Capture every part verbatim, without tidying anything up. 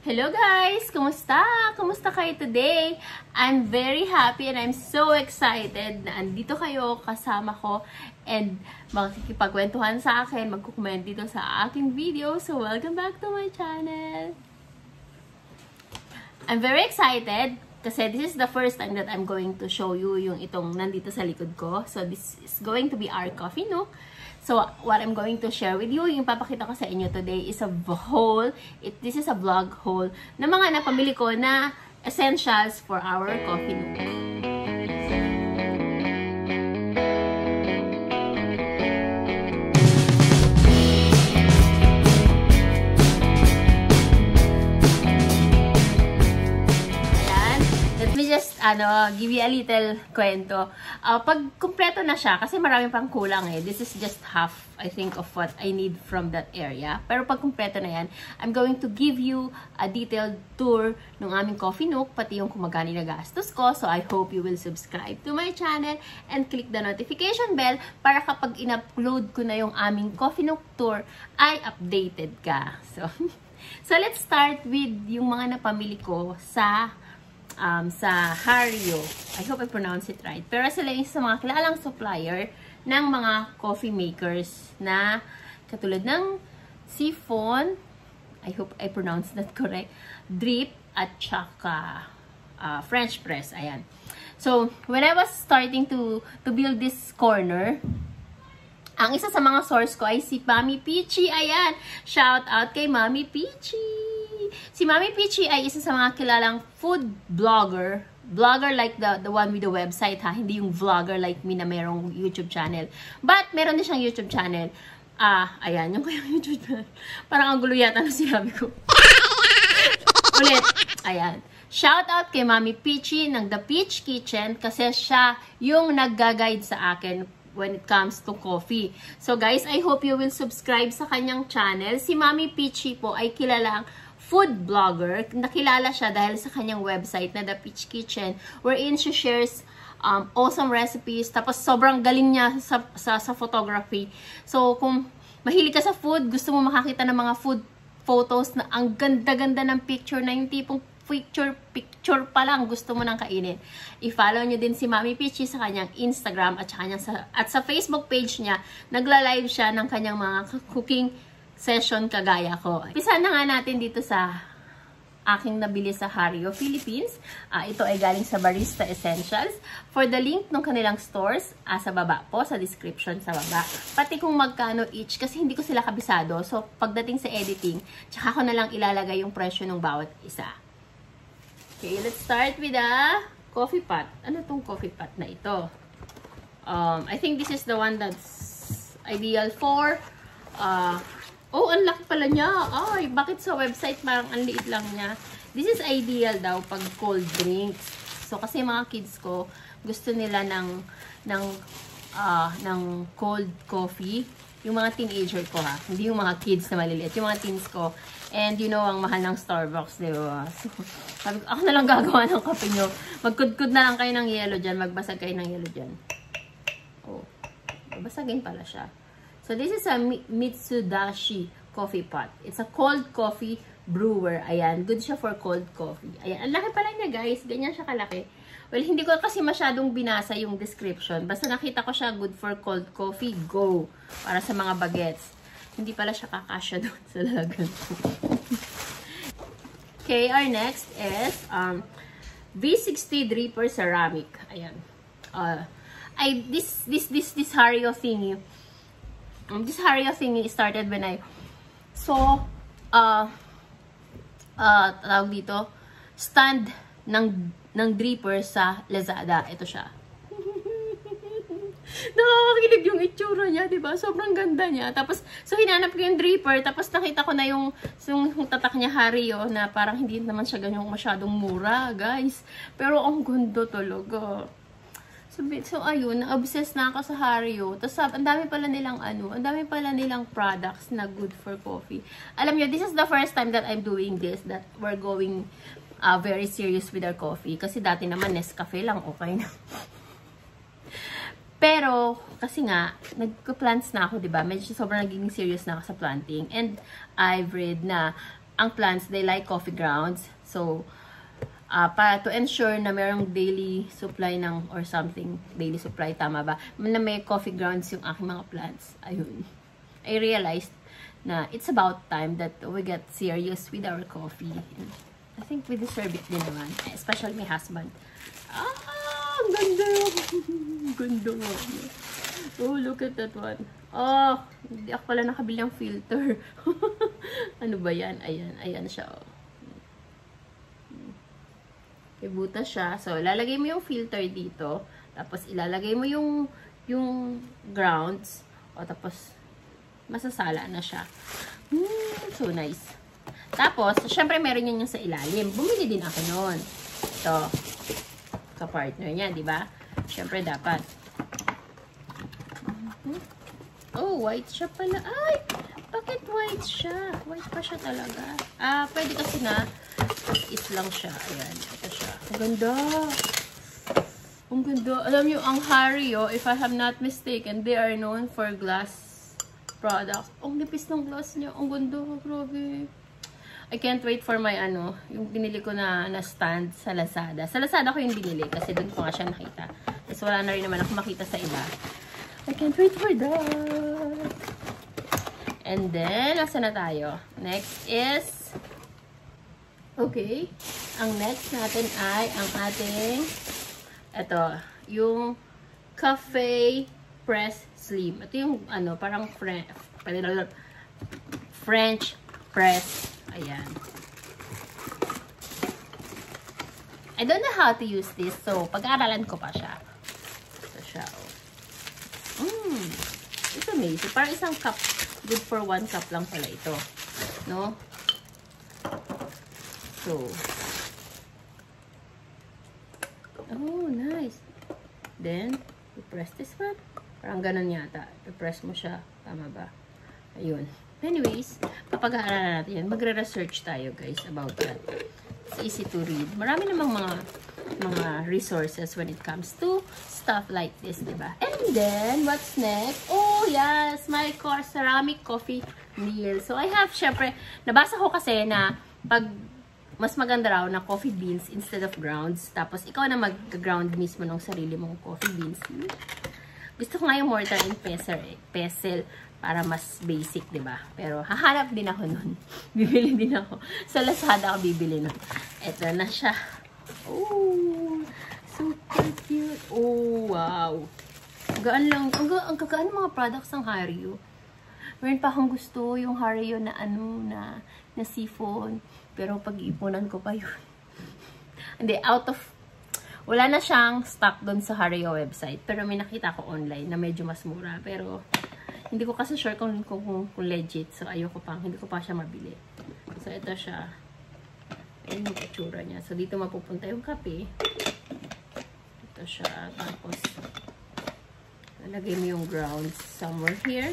Hello guys! Kumusta? Kumusta kayo today? I'm very happy and I'm so excited na andito kayo kasama ko and makikipagkwentuhan sa akin, magkukomment dito sa aking video. So welcome back to my channel! I'm very excited kasi this is the first time that I'm going to show you yung itong nandito sa likod ko. So this is going to be our coffee nook. So, what I'm going to share with you, yung papakita ko sa inyo today is a haul. It, this is a vlog haul na mga napamili ko na essentials for our coffee nook. Just, ano, give you a little kwento. Uh, pag kumpleto na siya, kasi marami pang kulang eh. This is just half, I think, of what I need from that area. Pero pag kumpleto na yan, I'm going to give you a detailed tour ng aming coffee nook, pati yung kung magkano nagastos ko. So, I hope you will subscribe to my channel and click the notification bell para kapag in-upload ko na yung aming coffee nook tour, ay updated ka. So, so let's start with yung mga napamili ko sa Um, sa Hario. I hope I pronounce it right. Pero sila yung sa mga kilalang supplier ng mga coffee makers na katulad ng Siphon, I hope I pronounced that correct, Drip, at saka uh, French press. Ayan. So, when I was starting to, to build this corner, ang isa sa mga source ko ay si Mami Peachy. Ayan. Shout out kay Mami Peachy. Si Mami Peachy ay isa sa mga kilalang food blogger. Blogger like the, the one with the website, ha? Hindi yung vlogger like me na merong YouTube channel. But, meron din siyang YouTube channel. Ah, ayan. Yung kayang YouTube channel. Parang ang gulo yata na sinabi ko. Ulit. Ayan. Shout out kay Mami Peachy ng The Peach Kitchen kasi siya yung nagga-guide sa akin when it comes to coffee. So guys, I hope you will subscribe sa kanyang channel. Si Mami Peachy po ay kilalang food blogger. Nakilala siya dahil sa kanyang website na The Peach Kitchen, wherein she shares um, awesome recipes. Tapos sobrang galing niya sa, sa, sa photography. So kung mahilig ka sa food, gusto mo makakita ng mga food photos na ang ganda-ganda ng picture na yung tipong picture, picture pa lang gusto mo nang kainin. I-follow nyo din si Mami Peachy sa kanyang Instagram at, sa, at sa Facebook page niya. Nagla-live siya ng kanyang mga cooking session kagaya ko. Pisa na nga natin dito sa aking nabili sa Hario, Philippines. Uh, ito ay galing sa Barista Essentials. For the link ng kanilang stores, uh, sa baba po, sa description sa baba. Pati kung magkano each, kasi hindi ko sila kabisado. So, pagdating sa editing, tsaka ko na lang ilalagay yung presyo ng bawat isa. Okay, let's start with a coffee pot. Ano tong coffee pot na ito? Um, I think this is the one that's ideal for uh, oh, ang laki pala niya. Ay, bakit sa website parang ang liit lang niya? This is ideal daw pag cold drinks. So, kasi mga kids ko, gusto nila ng, ng, uh, ng cold coffee. Yung mga teenager ko ha. Hindi yung mga kids na maliliit. Yung mga teens ko. And you know, ang mahal ng Starbucks, di ba? So, sabi ko, ako na lang gagawa ng kape nyo. Magkudkud na lang kayo ng yelo dyan. Magbasag kayo ng yelo dyan. Oh, babasagin pala siya. So, this is a Mitsudashi coffee pot. It's a cold coffee brewer. Ayan. Good siya for cold coffee. Ayan. Ang laki pala niya, guys. Ganyan siya kalaki. Well, hindi ko kasi masyadong binasa yung description. Basta nakita ko siya good for cold coffee. Go! Para sa mga bagets. Hindi pala siya kakasya doon sa lalagan. Okay, our next is um, V sixty Dripper Ceramic. Ayan. Uh, I, this, this, this, this Hario thingy. Um, this Hario thingy started when I saw, uh, uh, tawag dito, stand ng, ng dripper sa Lazada. Ito siya. Nakakakilig yung itsura niya, diba? Sobrang ganda niya. Tapos, so hinanap ko yung dripper, tapos nakita ko na yung, yung, yung tatak niya Hario na parang hindi naman siya ganyang masyadong mura, guys. Pero ang ganda talaga. So, so ayun, na-obsessed na ako sa Hario. Tapos, ang dami pala nilang ano, ang dami pala nilang products na good for coffee. Alam nyo, this is the first time that I'm doing this, that we're going uh, very serious with our coffee. Kasi dati naman, Nescafe lang, okay na. Pero, kasi nga, nagko-plants na ako, diba? Medyo sobrang naging serious na ako sa planting. And, I've read na ang plants, they like coffee grounds. So, uh, para to ensure na mayroong daily supply ng, or something, daily supply, tama ba? Na may coffee grounds yung aking mga plants. Ayun. I realized na it's about time that we get serious with our coffee. And I think we deserve it din naman. Especially my husband. Ah, ang ganda! Ang ganda nga. Oh, look at that one. Oh, hindi ako pala nakabili ng filter. Ano ba yan? Ayan, ayan siya. Oh. Ibuta siya. So, ilalagay mo yung filter dito. Tapos, ilalagay mo yung yung grounds. O, tapos, masasala na siya. Hmm, so nice. Tapos, syempre, meron yan yung sa ilalim. Bumili din ako noon. Ito. Ka-partner niya, di ba? Syempre, dapat. Oh, white siya pala. Ay! Bakit white siya? White pa siya talaga. Ah, pwede kasi na is lang siya. Ayan. Ito siya. Ang ganda. Ang ganda. Alam niyo, ang Hario, if I have not mistaken, they are known for glass products. Ang nipis ng glass niya. Ang ganda. Grabe. I can't wait for my ano, yung binili ko na, na stand sa Lazada. Sa Lazada ko yung binili kasi doon ko nga siya nakita. Tapos wala na rin naman ako makita sa iba. I can't wait for that. And then, nasa na tayo? Next is, okay, ang next natin ay ang ating, ito, yung Cafe Press Slim. Ito yung, ano, parang French, French Press. Ayan. I don't know how to use this, so pag-aaralan ko pa siya. Ito siya, oh. Mmm, it's amazing. Parang isang cup, good for one cup lang pala ito. No? So, oh, nice. Then, you press this one. Parang ganun yata. I-press mo siya. Tama ba? Ayun. Anyways, papag-aaralan natin yan. Magre-research tayo, guys, about that. It's easy to read. Marami namang mga mga resources when it comes to stuff like this, diba? And then, what's next? Oh, yes! My course, ceramic coffee meal. So, I have, syempre, nabasa ko kasi na pag mas maganda raw na coffee beans instead of grounds. Tapos, ikaw na mag-ground mismo ng sarili mong coffee beans. Hmm? Gusto ko nga yung mortar and pestle, eh. pestle para mas basic, diba? Pero, hahanap din ako nun. Bibili din ako. Sa Lazada ako bibili nun. Ito na siya. Oh, super cute. Oh, wow. Gaan lang. Ang, ang kagaan mga products ng Hario. Meron pa akong gusto yung Hario na ano, na, na siphon. Pero pag-iipunan ko pa yun. Hindi, out of, wala na siyang stock doon sa Hario website. Pero may nakita ko online na medyo mas mura. Pero, hindi ko kasi sure kung, kung, kung, kung legit. So, ayoko pa. Hindi ko pa siya mabili. So, ito siya. Ayan yung itsura niya. So, dito mapupunta yung kape. Ito siya. Tapos, lalagay mo yung grounds somewhere here.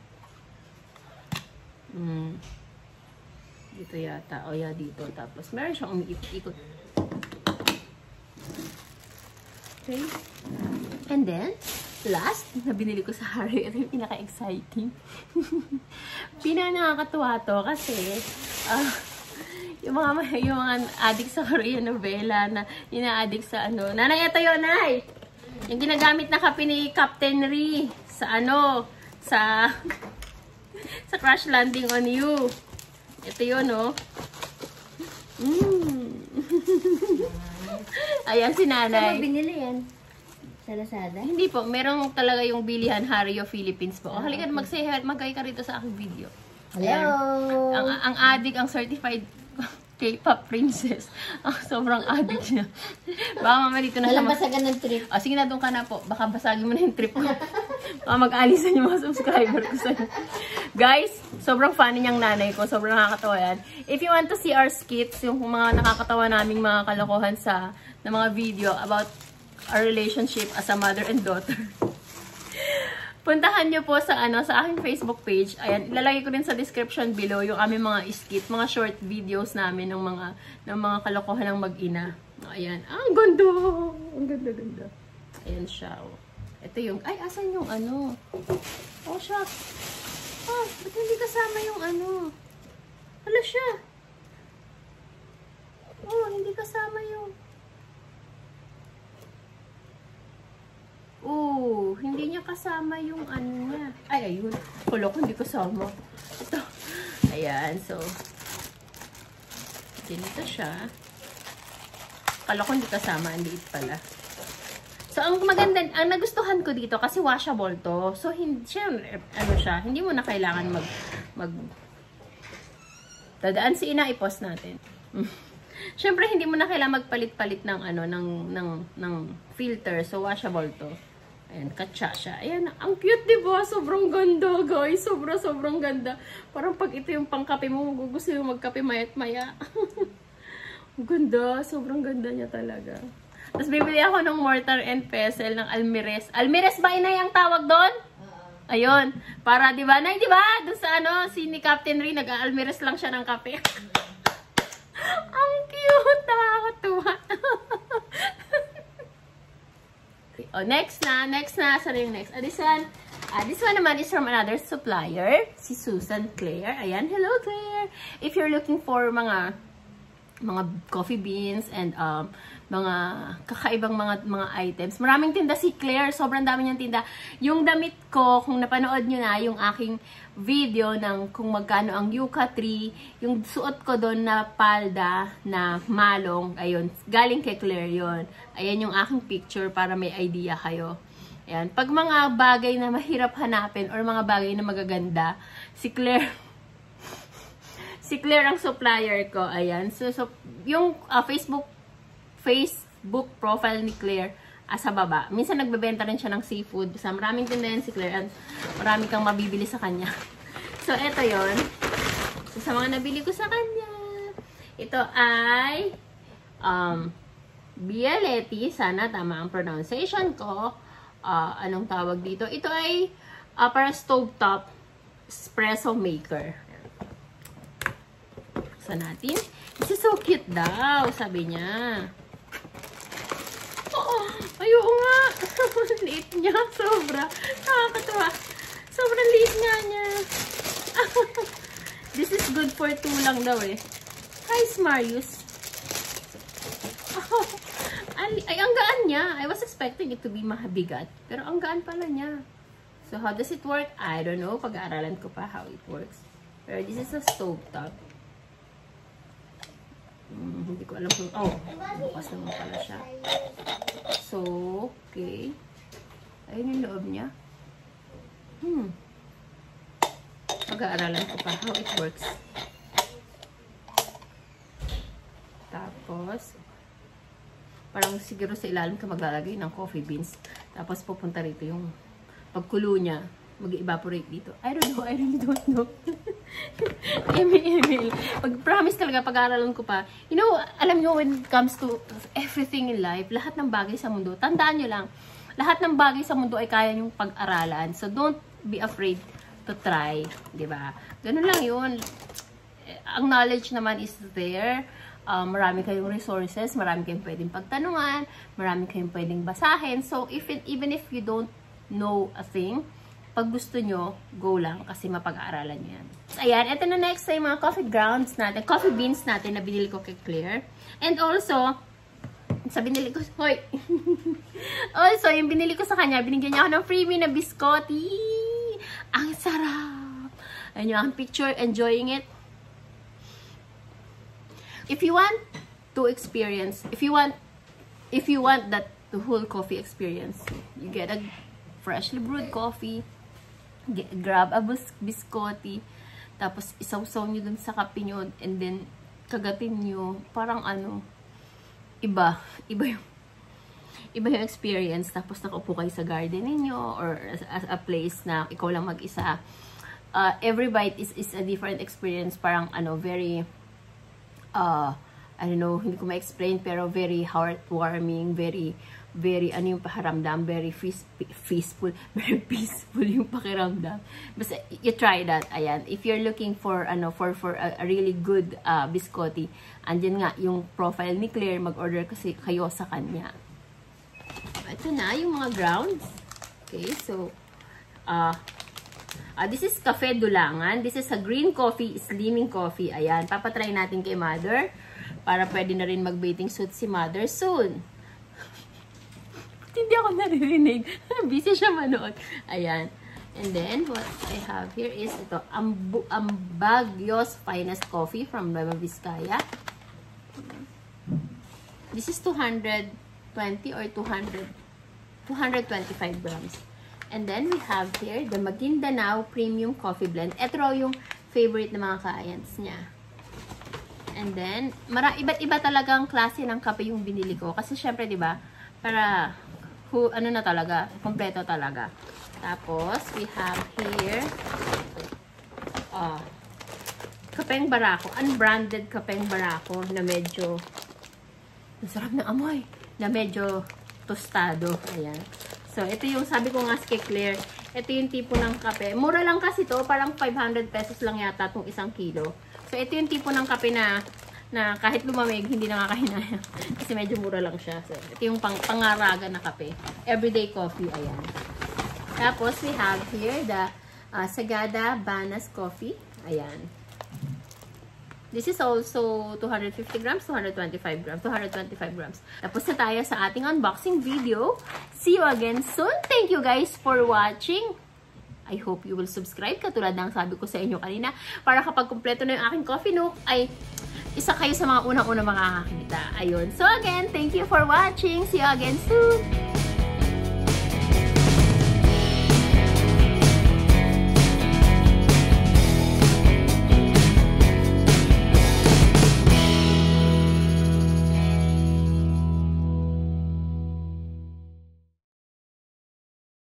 Hmm. Dito yata. O, yeah, dito. Tapos, meron siyang umiikot. Okay. And then, last, na binili ko sa Hario. Ito yung pinaka-exciting. Pinanakakatuwa to kasi, ah, uh, yung mga, yung mga addict sa Korean novela na ina-addict sa ano. Nanay, ito yun, Nay! Yung ginagamit na kape ni Captain Ri sa ano, sa sa Crash Landing on You. Ito yun, no? Mm. Ayan si Nanay. Saan mo binili yan? Sa Lazada? Hindi po. Merong talaga yung bilihan Hario Philippines po. Oh, halika na mag-say, mag-ay ka rito sa aking video. Hello! Ang, ang addict, ang certified K-pop princess. Ang sobrang addict niya. Baka mama dito na siya. Walang basagan ng trip. Oh, sige na, doon ka na po. Baka basagin mo na yung trip ko. Baka mag-alisan yung mga subscriber ko sa'yo. Guys, sobrang funny niyang nanay ko. Sobrang nakakatawa yan. If you want to see our skits, yung mga nakakatawa naming mga kalokohan sa na mga video about our relationship as a mother and daughter. Puntahan nyo po sa ano sa aking Facebook page. Ayan, ilalagay ko rin sa description below yung aming mga skit, mga short videos namin ng mga ng mga kalokohan ng mag-ina. Ayan. Ah, ang ganda. Ang ganda, ganda. Ayan siya. Oh. Ito yung, ay, asan yung ano? Oh, shucks. Oh, ba't hindi kasama yung ano? Hala siya. kasama yung ano niya. Ay, ayun. Kulo ko, hindi kasama. Ito. Ayan, so. Ganito siya. Kala ko hindi kasama. Ang liit pala. So, ang maganda, ang nagustuhan ko dito, kasi washable to. So, hindi siya, ano siya, hindi mo na kailangan mag, mag, dadaan si ina, i-post natin. Siyempre, hindi mo na kailangan magpalit-palit ng, ano, ng, ng, ng filter. So, washable to. Ayan, katsa siya. Ayan, ang cute, diba? Sobrang ganda, guys. Sobra, sobrang ganda. Parang pag ito yung pangkape mo, gusto yung magkape mayat-maya. Ganda. Sobrang ganda niya talaga. Tapos, bibili ako ng mortar and pestle ng Almirez. Almirez ba, inay, ang tawag doon? Ayun. Para, diba, nay, diba? Doon sa, ano, si ni Captain Ray, nag-Almirez lang siya ng kape. Ang cute! Nakakatuwa. Oh, next na. Next na. Sorry yung next. Ah, this one. Ah, this one naman is from another supplier. Si Susan Claire. Ayan. Hello, Claire. If you're looking for mga mga coffee beans and um, mga kakaibang mga mga items. Maraming tinda si Claire. Sobrang dami niyang tinda. Yung damit ko, kung napanood nyo na yung aking video ng kung magkano ang yucca tree, yung suot ko doon na palda na malong, ayun, galing kay Claire yun. Ayan yung aking picture para may idea kayo. Ayan. Pag mga bagay na mahirap hanapin or mga bagay na magaganda, si Claire si Claire ang supplier ko. Ayan. So, so yung uh, Facebook Facebook profile ni Claire uh, sa baba. Minsan nagbebenta rin siya ng seafood. Sa maraming tinda yan si Claire and marami kang mabibili sa kanya. So, eto yon. So, sa mga nabili ko sa kanya, ito ay um, Bialetti. Sana tama ang pronunciation ko. Uh, anong tawag dito? Ito ay uh, para stovetop espresso maker. Sa natin. This is so cute daw, sabi niya. Oh, ayoko nga. Liit niya, sobra. Nakakatawa. Sobrang liit nga niya. This is good for two lang daw eh. Hi, Marius. Oh, ay, ay, ang gaan niya. I was expecting it to be mabigat. Pero ang gaan pala niya. So, how does it work? I don't know. Pag-aaralan ko pa how it works. Pero this is a stove top. Hmm, hindi ko alam kung, oh, bukas naman pala siya. So, okay. Ayun yung loob niya. Hmm. Pag-aaralan ko pa how it works. Tapos, parang siguro sa ilalim ka maglalagay ng coffee beans. Tapos, pupunta rito yung pagkulo niya. Mag-evaporate dito. I don't know. I really don't know. Email, email. Pag-promise talaga, pag-aaralan ko pa. You know, alam nyo, when it comes to everything in life, lahat ng bagay sa mundo, tandaan nyo lang, lahat ng bagay sa mundo ay kaya nyong pag-aralan. So, don't be afraid to try. Diba? Ganun lang yun. Ang knowledge naman is there. Um, marami kayong resources, marami kayong pwedeng pagtanungan, marami kayong pwedeng basahin. So, if it, even if you don't know a thing, pag gusto nyo, go lang kasi mapag-aaralan nyo yan. So, ayan, ito na next ay mga coffee grounds natin, coffee beans natin na binili ko kay Claire. And also, sa binili ko, hoy! Also, yung binili ko sa kanya, binigyan niya ako ng freebie na biscotti. Ang sarap! Ayun yung picture, enjoying it. If you want to experience, if you want, if you want that the whole coffee experience, you get a freshly brewed coffee, get, grab a bis biscotti, tapos isawsaw nyo dun sa kape nyo, and then kagatin nyo, parang ano, iba, iba yung, iba yung experience. Tapos nakaupo kayo sa garden ninyo, or as, as a place na ikaw lang mag-isa. Uh, every bite is, is a different experience, parang ano, very, uh, I don't know, hindi ko ma-explain, pero very heartwarming, very, very, ano yung pakiramdam, very peaceful, very peaceful yung pakiramdam. Basta, you try that, ayan. If you're looking for, ano, for, for a, a really good uh, biscotti, andyan nga, yung profile ni Claire, mag-order kasi kayo sa kanya. Ito na, yung mga grounds. Okay, so, uh, uh, this is Cafe Dulangan. This is a green coffee, slimming coffee. Ayan, papatry natin kay Mother, para pwede na rin mag-bathing suit si Mother soon. Ba't hindi ako naririnig? Busy siya manood. Ayan. And then, what I have here is ito, Ambu Ambagyos Finest Coffee from Nueva Vizcaya. This is two hundred twenty or two hundred, two hundred twenty-five grams. And then, we have here the Maguindanao Premium Coffee Blend. Ito raw yung favorite ng mga clients niya. And then, mara iba't iba talagang klase ng kape yung binili ko. Kasi syempre, di ba, para, hu ano na talaga, kompleto talaga. Tapos, we have here, oh, kapeng barako. Unbranded kapeng barako na medyo, masarap na amoy, na medyo tostado. Ayan. So, ito yung sabi ko nga kay Claire, ito yung tipo ng kape. Mura lang kasi to, parang five hundred pesos lang yata itong isang kilo. So, ito yung tipo ng kape na, na kahit lumamig, hindi nakakahinayang. Kasi medyo mura lang siya. So, ito yung pang pangaraga na kape. Everyday coffee, ayan. Tapos, we have here the uh, Sagada Banas Coffee. Ayan. This is also two hundred fifty grams, two hundred twenty-five grams, two hundred twenty-five grams. Tapos na tayo sa ating unboxing video. See you again soon. Thank you guys for watching. I hope you will subscribe, katulad ng sabi ko sa inyo kanina, para kapag kumpleto na yung aking coffee nook, ay isa kayo sa mga unang-unang makakakita. Ayun. So again, thank you for watching. See you again soon.